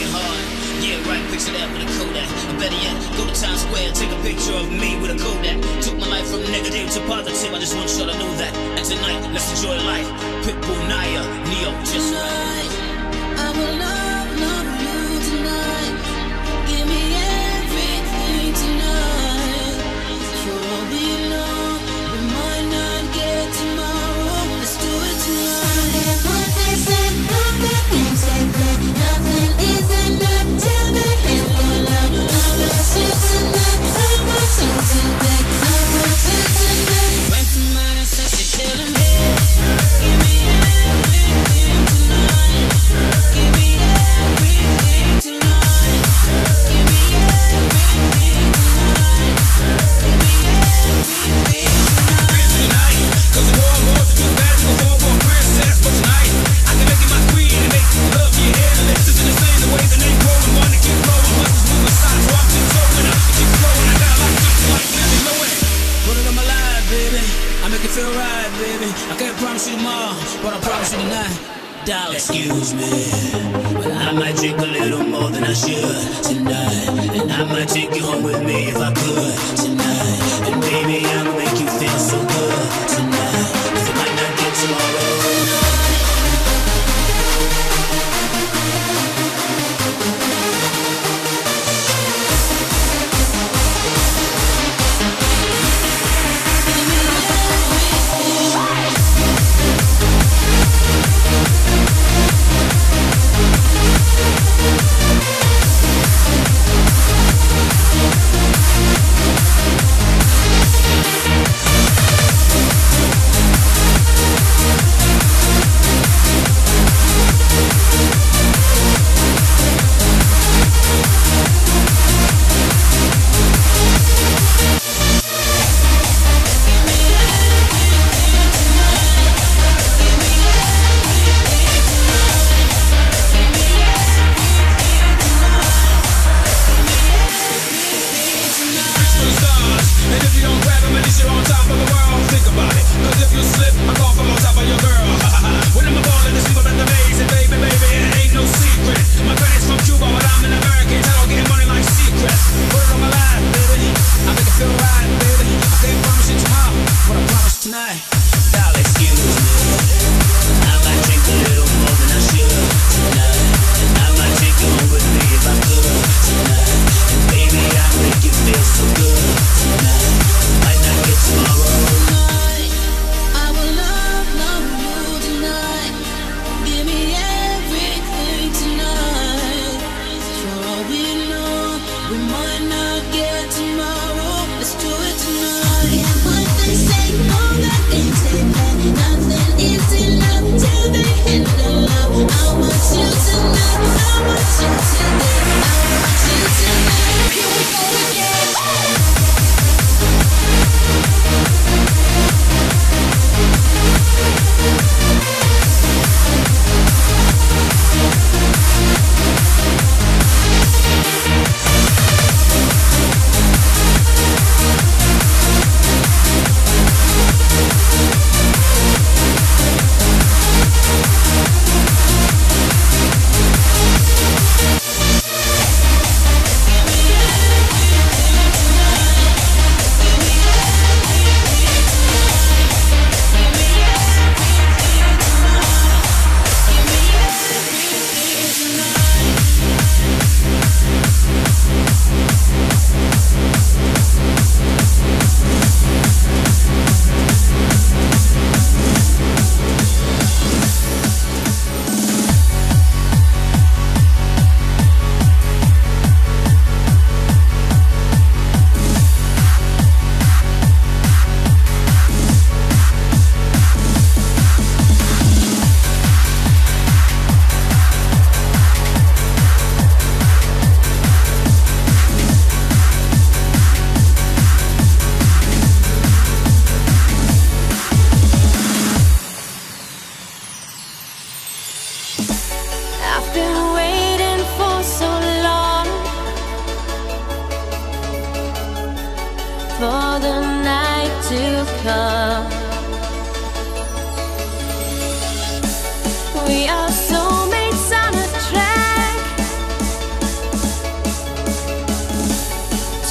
working hard. Yeah, right, picture that with a Kodak. Or better yet, go to Times Square, take a picture of me with a Kodak. Took my life from negative to positive, I just want y'all to know that. And tonight, let's enjoy life. Pitbull, Naya, Neo, just right. I will love you tonight. Give me everything tonight. For all we know, we might not get tomorrow. Let's do it tonight. What they say, nothing is enough till the end of love. I want you tonight. I want you tonight. I want you tonight. Went to mine and said she's telling me. Give me everything tonight. Give me everything tonight. Give me everything tonight. Give me everything tonight. Cause the more and more to do bad to the more princess. But tonight, I can make you my queen and make you love your hair. And let's listen to sing the way that they growing. Wanna keep growing, muscles moving side, so I'm just throwing up. Keep flowing, I got a lot of just like living, know it. Put it on my life, baby. I make it feel right, baby. I can't promise you tomorrow, but I promise you tonight. Darling, excuse me, but I might drink a little more than I should tonight. And I might take you home with me if I could tonight. And baby, I'ma make you feel so good tonight. 'Cause it might not get tomorrow.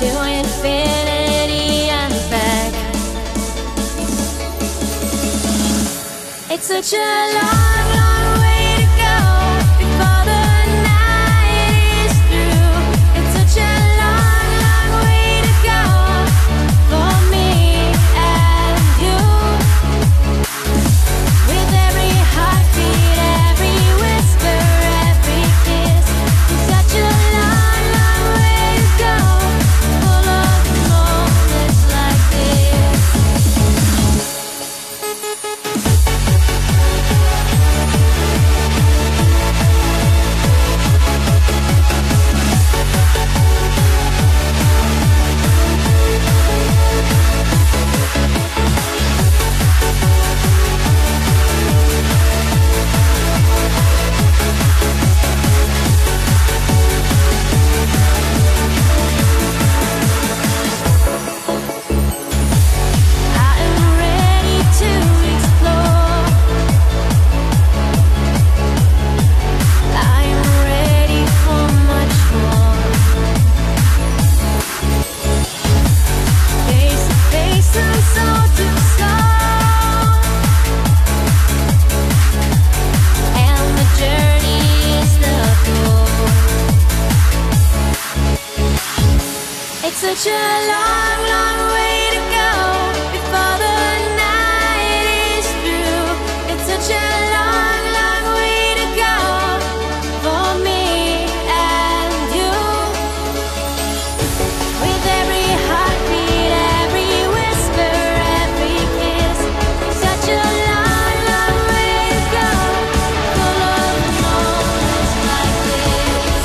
to infinity and back. It's such a long, long way to go before the night is through. It's such a long, long way to go for me and you. With every heartbeat, every whisper, every kiss, it's such a long, long way to go, full of moments like this. I am ready to explore. I am ready for much more. Face to face and soul to soul, and the journey is the goal. It's such a long, long way to go before the night is through. It's such a long, long way to go for me and you. With every heartbeat, every whisper, every kiss, it's such a long, long way to go, full of moments like this.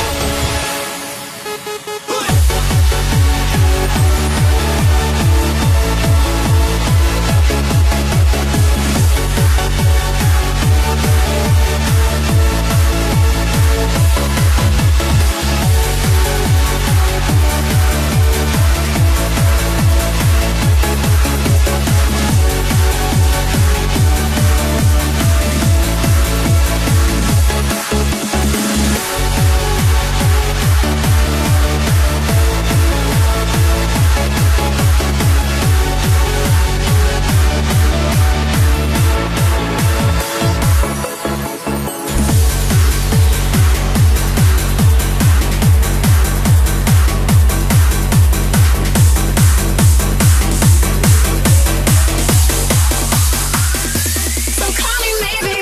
So call me maybe.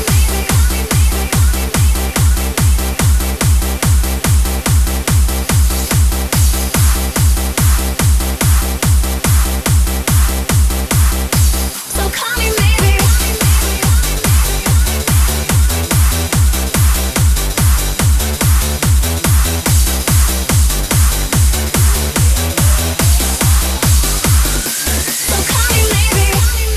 So call me maybe. So call me maybe.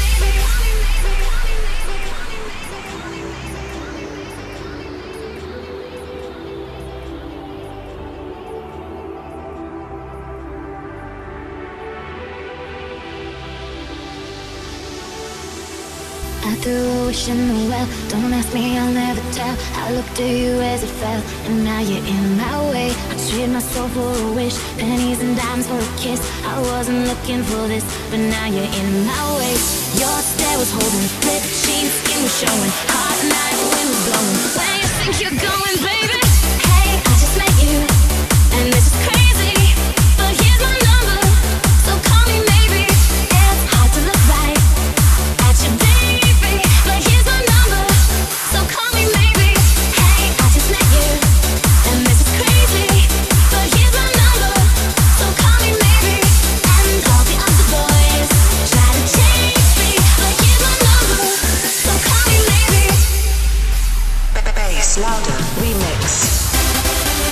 I threw a wish in the well. Don't ask me, I'll never tell. I looked at you as it fell, and now you're in my way. I trade my soul for a wish, pennies and dimes for a kiss. I wasn't looking for this, but now you're in my way. Your stare was holding, lip, cheeks, skin was showing. Hot night, wind was blowing. Where you think you're going, baby? Hey, I just met you, and this is crazy, but here's my number, so call me maybe. It's hard to look right at your baby, but here's my number, so call me maybe. Hey, I just met you, and this is crazy, but here's my number, so call me maybe. And all the other boys try to chase me, but here's my number, so call me maybe. Bass louder remix.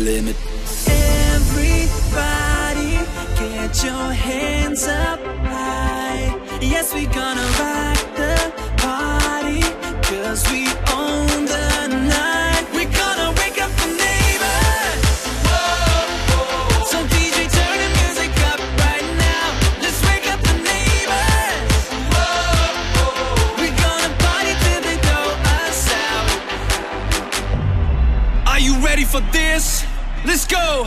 limit. Everybody, get your hands up high. Yes, we gonna rock the party, 'cause we own the night. We gonna wake up the neighbors. Whoa. So DJ, turn the music up right now. Let's wake up the neighbors. Whoa. We gonna party till they throw us out. Are you ready for this? Let's go!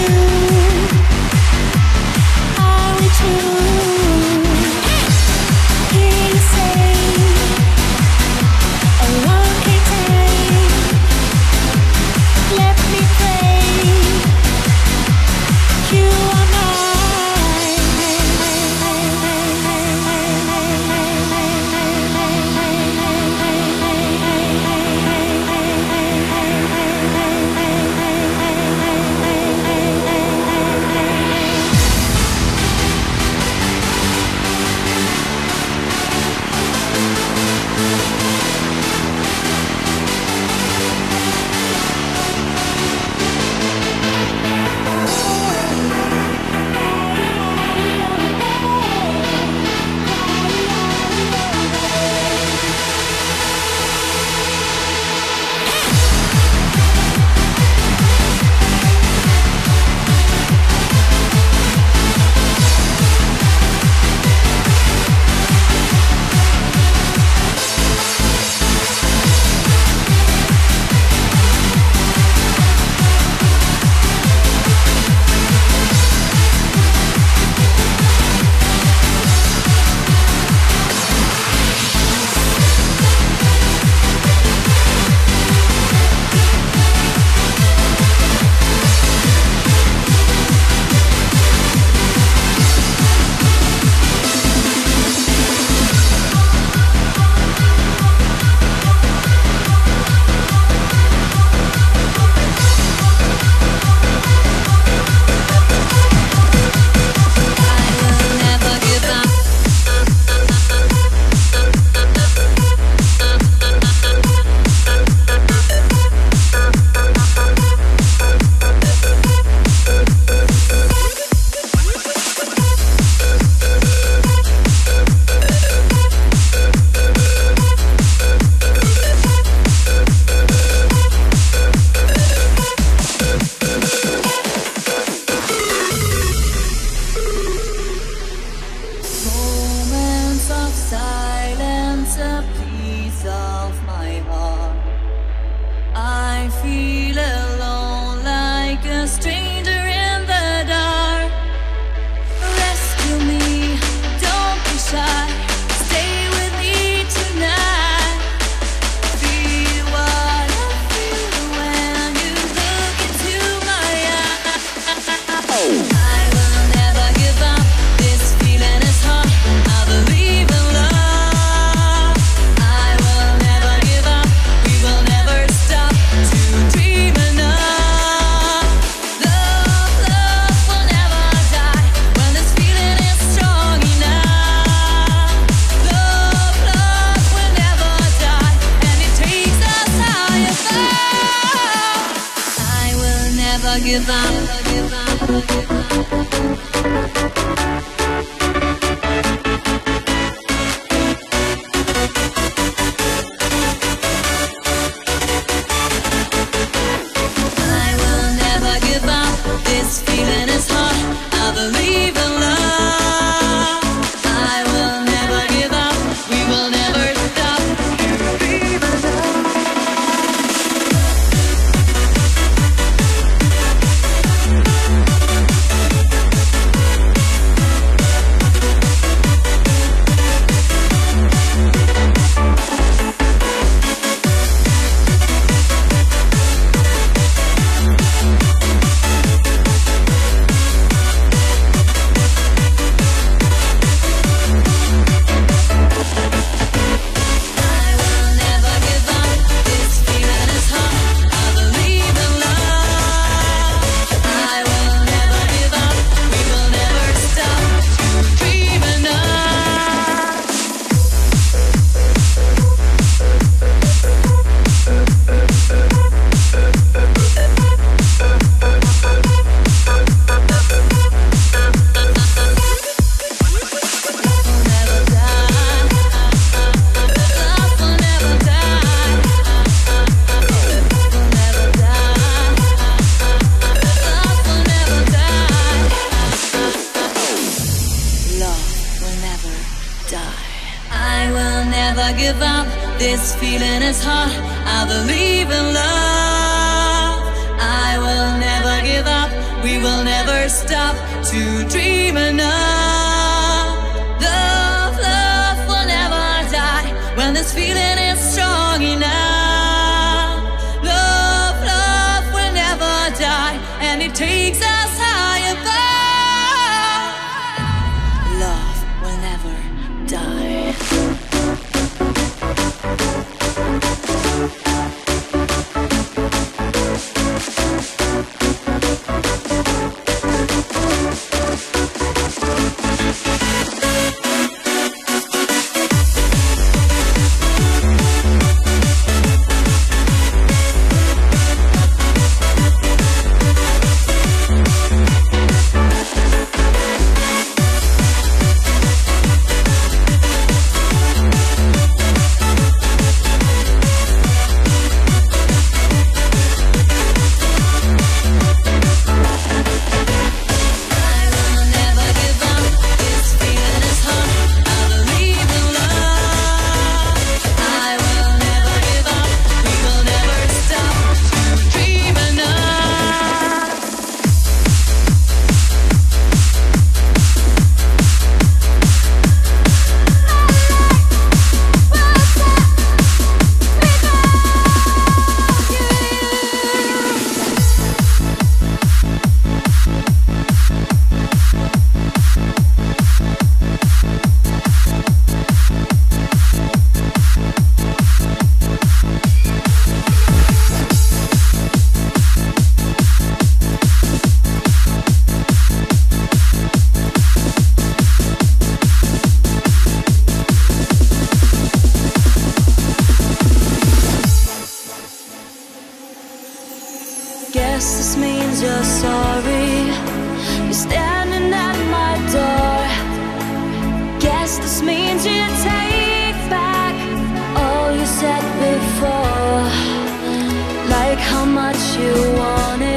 give up. I will never give up. This feeling is hot. I believe in love. I will never give up. We will never stop. I will never give up. This feeling is hot. I believe in love. I will never give up. we will never stop to dream enough. Love, love will never die when this feeling is strong enough. Love, love will never die, and it takes us high above. Love will never die. Guess this means you're sorry. You're standing at my door. Guess this means you take back all you said before. Like how much you wanted